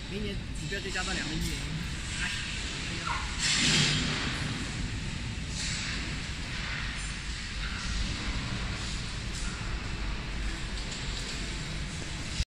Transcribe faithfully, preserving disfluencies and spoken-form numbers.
明年指标就加到两个亿。